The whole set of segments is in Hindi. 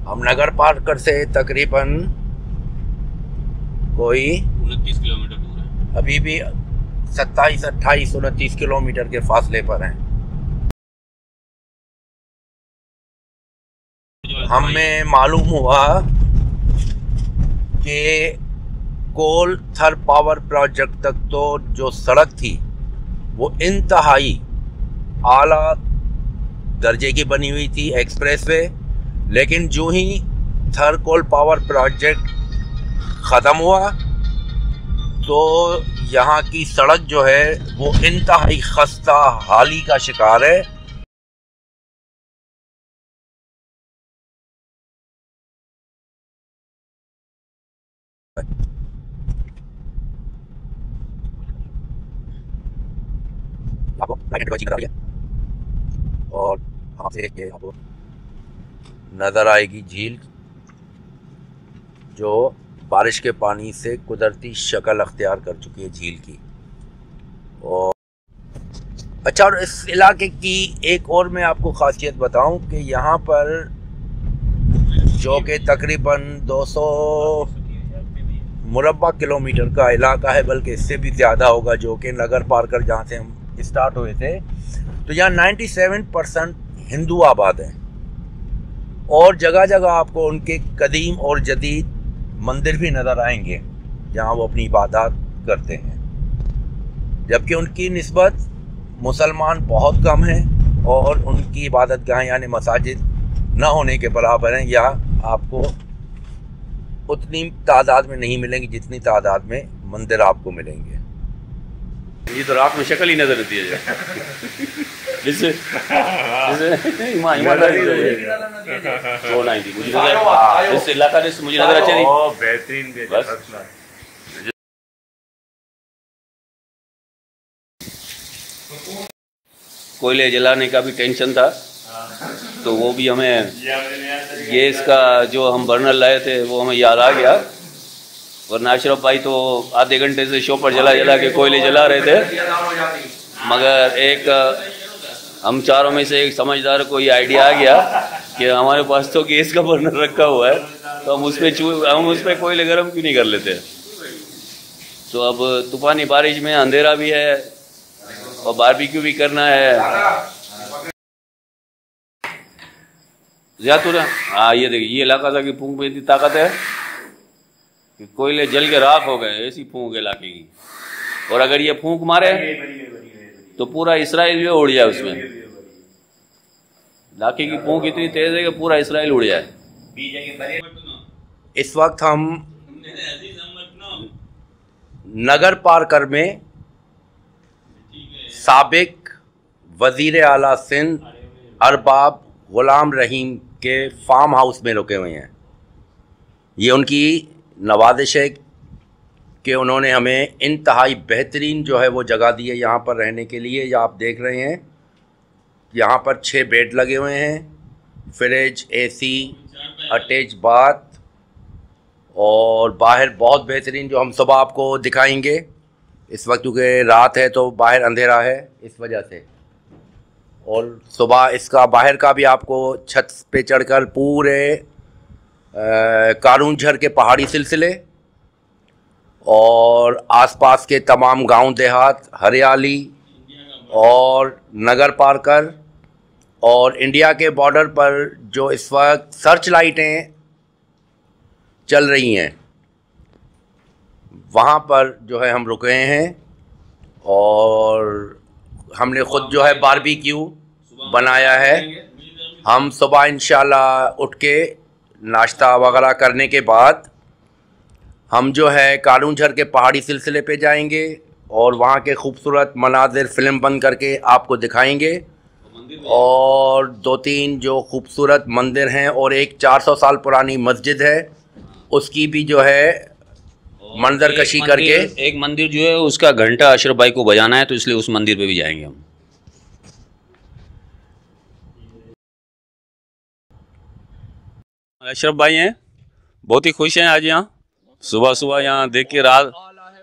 हम नगर पार्कर से तकरीबन कोई 29 किलोमीटर दूर है। अभी भी 27, 28, 29 किलोमीटर के फासले पर हैं। हमें मालूम हुआ कि कोल थर पावर प्रोजेक्ट तक तो जो सड़क थी वो इंतहाई आला दर्जे की बनी हुई थी, एक्सप्रेसवे। लेकिन जो ही थर कोल पावर प्रोजेक्ट ख़त्म हुआ तो यहाँ की सड़क जो है वो इंतहाई खस्ता हाली का शिकार है। आपको और वहाँ से ये आपको नज़र आएगी झील, जो बारिश के पानी से कुदरती शक्ल अख्तियार कर चुकी है झील की। और अच्छा, और इस इलाके की एक और मैं आपको ख़ासियत बताऊं कि यहाँ पर जो कि तकरीबन 200 मुरब्बा किलोमीटर का इलाका है, बल्कि इससे भी ज़्यादा होगा, जो कि नगर पार्कर जहाँ से हम स्टार्ट हुए थे, तो यहाँ 97% हिंदू आबाद हैं। और जगह जगह आपको उनके कदीम और जदीद मंदिर भी नज़र आएंगे जहाँ वो अपनी इबादत करते हैं, जबकि उनकी निस्बत मुसलमान बहुत कम हैं और उनकी इबादत गाहें यानी मसाजिद न होने के बराबर हैं, या आपको उतनी तादाद में नहीं मिलेंगी जितनी तादाद में मंदिर आपको मिलेंगे। ये तो रात में शक्ल ही नजर आती है। जैसे ईमानदारी वो नहीं थी मुझे नजर, इस इलाका से मुझे नजर अच्छा नहीं। बेहतरीन बस कोयले जलाने का भी टेंशन था, तो वो भी हमें गैस का जो हम बर्नर लाए थे वो हमें याद आ गया। वरना अशरफ भाई तो आधे घंटे से शॉपर जला जला के कोयले जला रहे थे, मगर एक हम चारों में से एक समझदार को ये आइडिया आ गया कि हमारे पास तो गैस का बर्नर रखा हुआ है, तो हम उस पर कोयले गर्म क्यों नहीं कर लेते। तो अब तूफानी बारिश में अंधेरा भी है और बारबेक्यू भी करना है। ज्यादा हाँ, ये देखिए, ये इलाका था कि फूंक में इतनी ताकत है कि कोयले जल के राख हो गए, ऐसी फूंक इलाके की। और अगर ये फूंक मारे तो पूरा इसराइल भी उड़ जाए उसमें। इलाके की फूंक इतनी तेज है कि पूरा इसराइल उड़ जाए। इस वक्त हम नगर पार्कर में साबिक वजीर आला सिंध अरबाब गुलाम रहीम के फार्म हाउस में रुके हुए हैं। ये उनकी नवाजिश है कि उन्होंने हमें इंतहाई बेहतरीन जो है वो जगह दी है यहाँ पर रहने के लिए। ये आप देख रहे हैं, यहाँ पर 6 बेड लगे हुए हैं, फ्रिज, एसी, अटैच बाथ, और बाहर बहुत बेहतरीन, जो हम सुबह आपको दिखाएंगे। इस वक्त क्योंकि रात है तो बाहर अंधेरा है इस वजह से, और सुबह इसका बाहर का भी आपको छत पे चढ़कर पूरे कारूंझर के पहाड़ी सिलसिले और आसपास के तमाम गांव देहात, हरियाली और नगर पार्कर और इंडिया के बॉर्डर पर जो इस वक्त सर्च लाइटें चल रही हैं वहाँ पर जो है हम रुके हैं। और हमने ख़ुद जो है बारबेक्यू बनाया है। हम सुबह इंशाल्लाह उठ के नाश्ता वगैरह करने के बाद हम जो है कारूंझर के पहाड़ी सिलसिले पे जाएंगे और वहाँ के खूबसूरत मनाजिर फ़िल्म बंद करके आपको दिखाएंगे। और 2-3 जो खूबसूरत मंदिर हैं और एक 400 साल पुरानी मस्जिद है, उसकी भी जो है मंजर कशी करके, एक मंदिर जो है उसका घंटा अशरफ भाई को बजाना है, तो इसलिए उस मंदिर पे भी जाएंगे हम। अशरफ भाई हैं, बहुत ही खुश हैं आज यहाँ सुबह सुबह यहाँ देख के। रात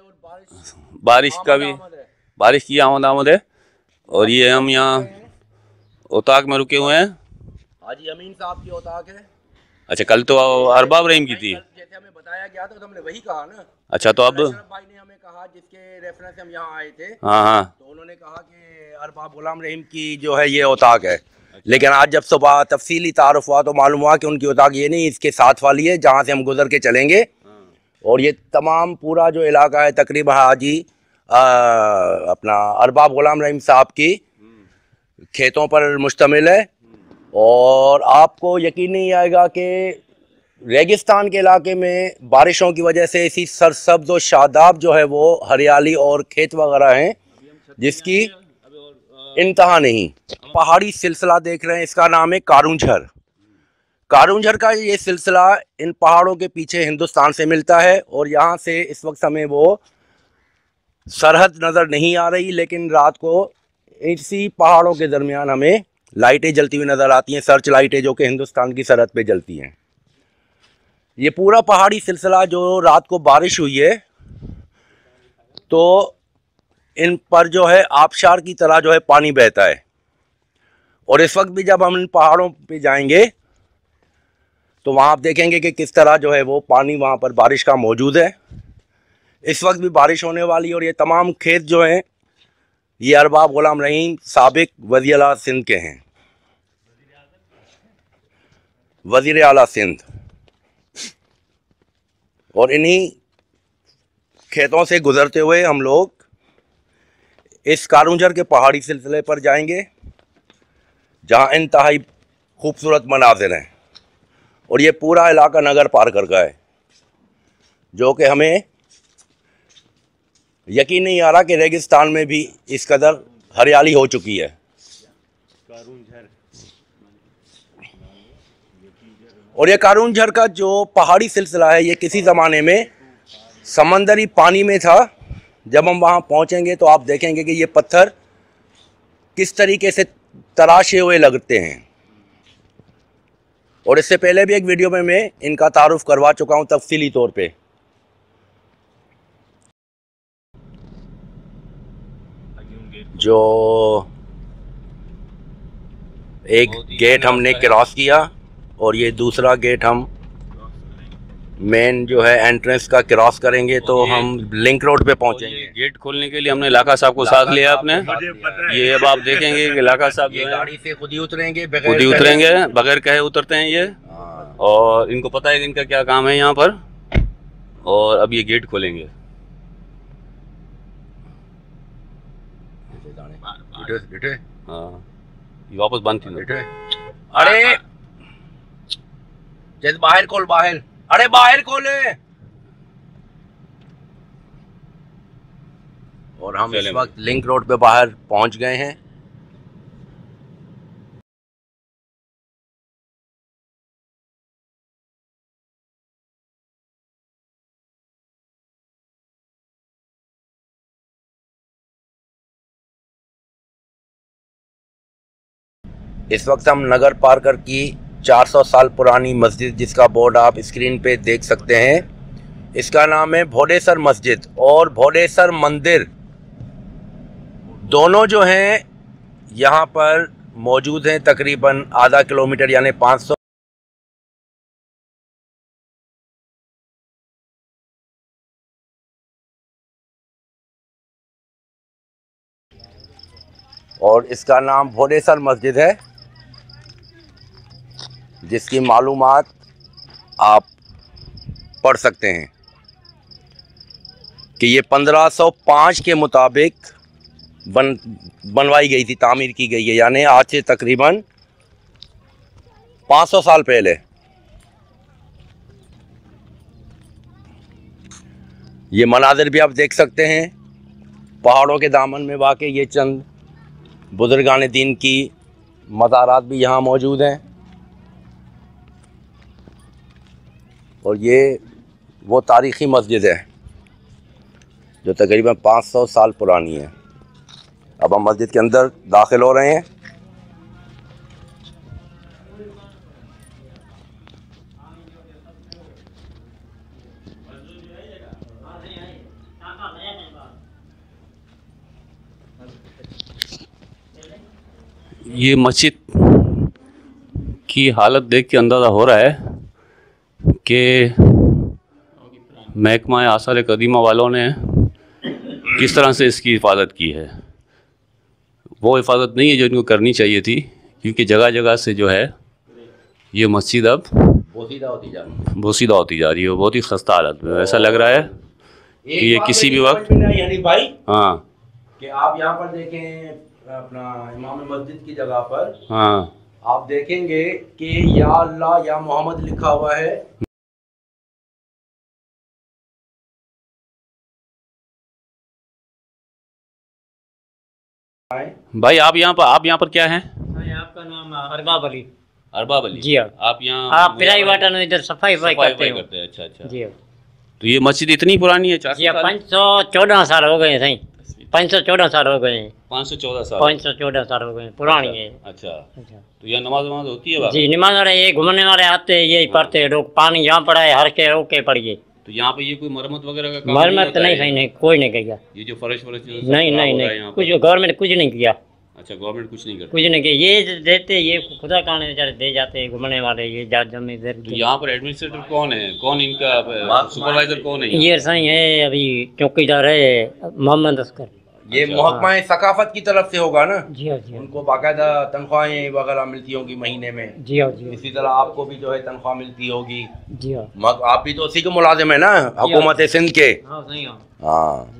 बारिश की आमद है। और ये हम यहाँ औताक में रुके हुए हैं। हाजी अमीन साहब की औताक है। अच्छा, कल तो अरबाब रहीम की थी। जैसे हमें बताया गया था तो हमने वही कहा ना। अच्छा, तो अब भाई ने हमें कहा, जिसके रेफरेंस से हम यहाँ आए थे, हाँ हाँ, तो उन्होंने कहा कि अरबाब गुलाम रहीम की जो है ये औताक है। लेकिन आज जब सुबह तफसीली तारुफ हुआ तो मालूम हुआ कि उनकी औताक ये नहीं, इसके साथ वाली है जहाँ से हम गुजर के चलेंगे। और ये तमाम पूरा जो इलाका है तकरीबन हाजी अपना अरबाब गुलाम रहीम साहब की खेतों पर मुश्तमिल है। और आपको यकीन नहीं आएगा कि रेगिस्तान के इलाके में बारिशों की वजह से इसी सरसब्ज और शादाब जो है वो हरियाली और खेत वगैरह हैं जिसकी इंतहा नहीं। पहाड़ी सिलसिला देख रहे हैं, इसका नाम है कारूंझर। कारूंझर का ये सिलसिला इन पहाड़ों के पीछे हिंदुस्तान से मिलता है और यहाँ से इस वक्त हमें वो सरहद नज़र नहीं आ रही, लेकिन रात को इसी पहाड़ों के दरमियान हमें लाइटें जलती हुई नज़र आती हैं, सर्च लाइटें जो कि हिंदुस्तान की सरहद पे जलती हैं। ये पूरा पहाड़ी सिलसिला जो रात को बारिश हुई है तो इन पर जो है आबशार की तरह जो है पानी बहता है। और इस वक्त भी जब हम इन पहाड़ों पे जाएंगे तो वहाँ आप देखेंगे कि किस तरह जो है वो पानी वहाँ पर बारिश का मौजूद है। इस वक्त भी बारिश होने वाली है। और ये तमाम खेत जो हैं ये अरबाब गुलाम रहीम साबिक वज़ीर आला सिंध के हैं, वज़ीर आला सिंध। और इन्हीं खेतों से गुजरते हुए हम लोग इस कारूंझर के पहाड़ी सिलसिले पर जाएंगे जहां इंतहाई खूबसूरत मनाजिर हैं। और ये पूरा इलाका नगर पारकर का है जो कि हमें यकीन नहीं आ रहा कि रेगिस्तान में भी इस कदर हरियाली हो चुकी है। और ये कारूंझर का जो पहाड़ी सिलसिला है ये किसी ज़माने में समंदरी पानी में था। जब हम वहाँ पहुँचेंगे तो आप देखेंगे कि ये पत्थर किस तरीके से तराशे हुए लगते हैं। और इससे पहले भी एक वीडियो में मैं इनका तारुफ करवा चुका हूँ तफसीली तौर पे। जो एक गेट हमने क्रॉस किया और ये दूसरा गेट हम मेन जो है एंट्रेंस का क्रॉस करेंगे तो हम लिंक रोड पे पहुंचेंगे। गेट खोलने के लिए हमने इलाका साहब को साथ लिया अपने। ये अब आप देखेंगे कि इलाका साहब ये गाड़ी से खुद ही उतरेंगे, बगैर कहे उतरते हैं ये। और इनको पता है इनका क्या काम है यहाँ पर। और अब ये गेट खोलेंगे। हाँ, ये वापस बंद थी। अरे जैसे बाहर खोल, बाहर, अरे बाहर खोले। और हम इस वक्त लिंक रोड पे बाहर पहुंच गए हैं। इस वक्त हम नगर पारकर की 400 साल पुरानी मस्जिद, जिसका बोर्ड आप स्क्रीन पे देख सकते हैं, इसका नाम है भोडेसर मस्जिद और भोडेसर मंदिर, दोनों जो हैं यहाँ पर मौजूद हैं तकरीबन आधा किलोमीटर यानी 500। और इसका नाम भोडेसर मस्जिद है, जिसकी मालूमात आप पढ़ सकते हैं कि ये 1505 के मुताबिक बनवाई गई थी, तामीर की गई है, यानी आज से तकरीबन 500 साल पहले। ये मनाजिर भी आप देख सकते हैं। पहाड़ों के दामन में वाक़ई ये चंद बुजुर्गान दीन की मज़ारात भी यहाँ मौजूद हैं। और ये वो तारीख़ी मस्जिद है जो तकरीबन 500 साल पुरानी है। अब हम मस्जिद के अंदर दाखिल हो रहे हैं। ये मस्जिद की हालत देख के अंदाज़ा हो रहा है कि महकमा आसार कदीमा वालों ने किस तरह से इसकी हिफाजत की है। वो हिफाजत नहीं है जो इनको करनी चाहिए थी, क्योंकि जगह जगह से जो है ये मस्जिद अब बोसीदा होती जा रही है, बहुत ही खस्ता हालत में। ऐसा लग रहा है कि ये किसी भी वक्त भाई हाँ कि आप यहाँ पर देखें अपना इमाम मस्जिद की जगह पर हाँ आप देखेंगे कि या अल्लाह या मोहम्मद लिखा हुआ है। भाई आप यहाँ पर क्या हैं? आपका नाम अरबाब अली। अरबाब अली जी हाँ। आप यहाँ आप पिराई वाटन में इधर सफाई करते हैं। अच्छा अच्छा। जी हाँ। तो ये मस्जिद इतनी पुरानी है? जी हाँ, 514 साल हो गए सही। 514 साल हो गए। 514 साल हो गए, पुरानी है। अच्छा। तो यहाँ नमाज होती है? जी नमाज वाले ये घूमने वाले आते हैं, यही पढ़ते हैं लोग। पानी यहाँ पड़ा है, हर के रोक के पड़िए। तो यहाँ पे ये कोई मरम्मत वगैरह का काम मरम्मत नहीं सही नहीं, कोई नहीं किया। ये जो फर्श नहीं कुछ गवर्नमेंट कुछ नहीं किया। अच्छा, गवर्नमेंट कुछ नहीं करती? कुछ नहीं किया। ये देते, ये खुदा खाने बेचारे दे जाते हैं घूमने वाले। ये जमीन तो यहाँ पर एडमिनिस्ट्रेटर कौन है? कौन इनका सुपरवाइजर कौन है? ये सही है, अभी चौकीदार है मोहम्मद अस्कर। ये महकमा सकाफत की तरफ से होगा ना? जी हाँ जी हाँ। उनको बाकायदा तनख्वाहें वगैरह मिलती होंगी महीने में। जी हाँ जी हाँ। इसी तरह आपको भी जो है तनख्वाह मिलती होगी। जी हाँ। आप भी तो उसी के मुलाजिम है ना, हुकूमत सिंध के? हाँ।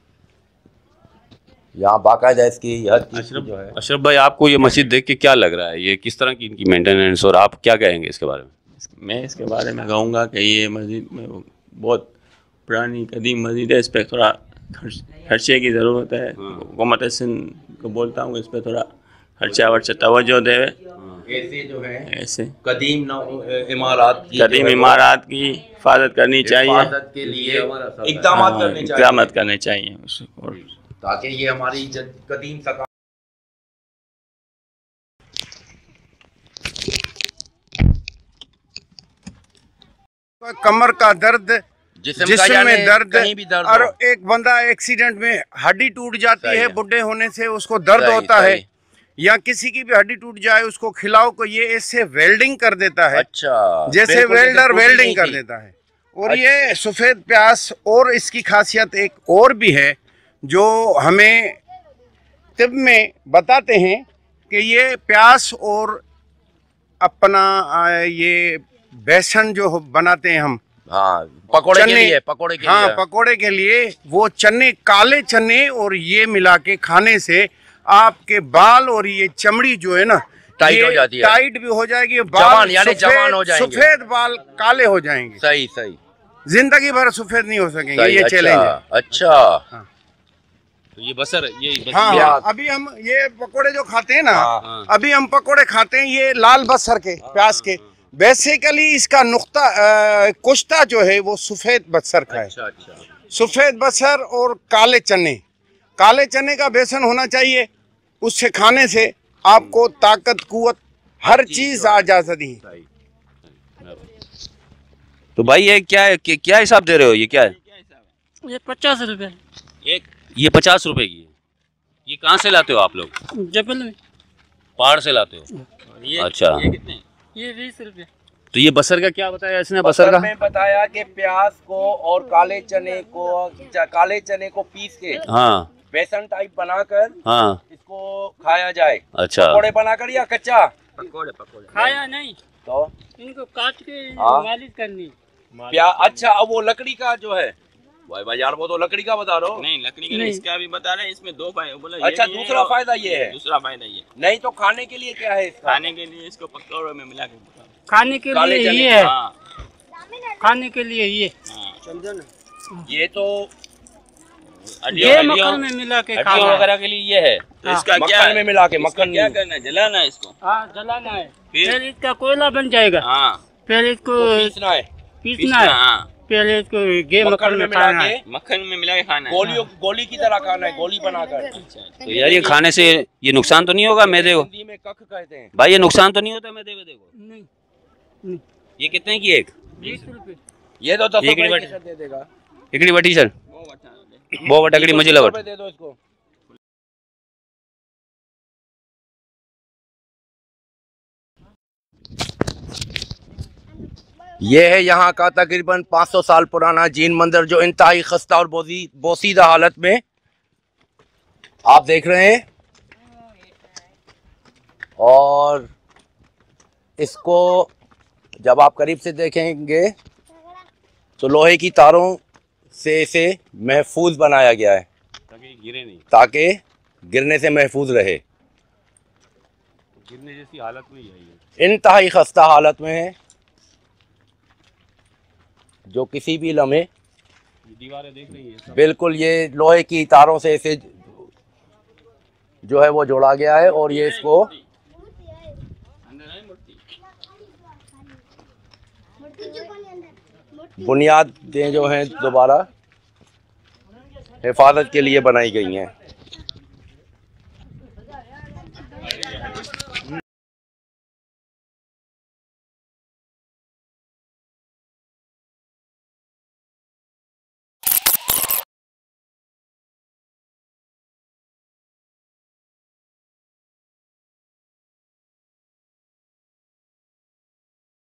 यहाँ बाकायदा इसकी हर चीज़ जो है। अशरफ भाई, आपको ये मस्जिद देख के क्या लग रहा है? ये किस तरह की इनकी मेंटेनेंस, और आप क्या कहेंगे इसके बारे में? मैं इसके बारे में कहूँगा कि ये मस्जिद में बहुत पुरानी कदीम मस्जिद है। इस पर थोड़ा खर्चे की ज़रूरत है। हुकूमत सिंध को बोलता हूँ इस पर थोड़ा खर्चा वर्चा तवज्जो दे। ऐसे जो है ऐसे कदीम इमारत की हिफाजत करनी चाहिए, हिफाजत के लिए इक़दाम करने चाहिए ताकि ये हमारी कदीम सकाफत। कमर का दर्द, जिस्म में दर्द, भी दर्द और एक बंदा एक्सीडेंट में हड्डी टूट जाती है, बुढ़े होने से उसको दर्द होता है, या किसी की भी हड्डी टूट जाए उसको खिलाओ को ये इससे वेल्डिंग कर देता है। अच्छा, जैसे वेल्डर वेल्डिंग कर देता है। और ये सफ़ेद प्याज, और इसकी खासियत एक और भी है जो हमें तिब में बताते हैं कि ये प्याज और अपना ये बेसन जो बनाते हैं हम, हाँ पकोड़े के लिए, पकोड़े के लिए वो चने, काले चने और ये मिला के खाने से आपके बाल और ये चमड़ी जो है ना टाइट हो जाती है, टाइट भी हो जाएगी, बाल जवान हो जाएंगे, सफेद बाल काले हो जाएंगे। सही सही, जिंदगी भर सफेद नहीं हो सकेंगे। ये चैलेंज है। अच्छा हाँ। तो ये बसर, ये हाँ, अभी हम ये पकोड़े जो खाते हैं ना, अभी हम पकोड़े खाते हैं ये लाल बसर के, प्याज के। बेसिकली इसका नुक्ता कुश्ता जो है वो सफेद बसर का है। अच्छा। सफेद बसर और काले चने, काले चने का बेसन होना चाहिए। उससे खाने से आपको ताकत, कुव्वत, हर चीज आ जा सकती है। तो भाई ये क्या हिसाब दे रहे हो? ये क्या है? ये 50 रुपए एक। ये 50 रुपए की है। ये कहाँ से लाते हो आप लोग? जबल में, पहाड़ से लाते हो? अच्छा। ये कितने? ये 20 रुपए। तो ये बसर का क्या बताया इसने? बसर का में बताया कि प्याज को और काले चने को पीस के, हाँ, बेसन टाइप बनाकर, हाँ, इसको खाया जाए। अच्छा, पकोड़े बनाकर या कच्चा? पकोड़े खाया नहीं तो इनको काट के मालिश करनी। अच्छा, अब वो लकड़ी का जो है भाई यार, वो तो लकड़ी का बता रहे हो। नहीं, लकड़ी का नहीं, इसका भी बता रहे हैं। इसमें दो फायदे बोला। अच्छा, दूसरा फायदा ये है। दूसरा फायदा ये नहीं तो खाने के लिए क्या है इसका? खाने के लिए इसको पकौड़े में मिला के खाने के लिए ये है। खाने के लिए ये समझो ना, ये तो ये मक्खन में मिला के खाना वगैरह के लिए ये है। तो इसका क्या में मिला के मक्खन क्या करना है? जलाना है इसको। हाँ, जलाना है। फिर इसका कोयला बन जाएगा। हाँ, फिर इसको पीसना है। पहले इसको मक्खन में खाना है, मक्खन में मिला के खाना है। गोली की तरह खाना है, गोली बनाकर। तो यार ये खाने से ये नुकसान तो नहीं होगा मैदे को? हिंदी में कख कहते हैं भाई, ये नुकसान तो नहीं होता मैदे को? नहीं। ये कितने की एक? 20 रुपए। ये तो 10 रुपए दे देगा। एकड़ी बटी सर, वो बटकड़ी मुझे लगा दे दो इसको। ये है यहाँ का तकरीबन 500 साल पुराना जैन मंदिर, जो इंतहाई खस्ता और बोसीदा हालत में आप देख रहे हैं। और इसको जब आप करीब से देखेंगे तो लोहे की तारों से इसे महफूज बनाया गया है ताकि गिरे नहीं, ताकि गिरने से महफूज रहे। गिरने जैसी हालत में ही है ये। इंतहाई खस्ता हालत में है, जो किसी भी लम्हे दीवारें देख रही है बिल्कुल ये लोहे की तारों से इसे जो है वो जोड़ा गया है। और ये इसको बुनियादें जो हैं दोबारा हिफाजत के लिए बनाई गई हैं।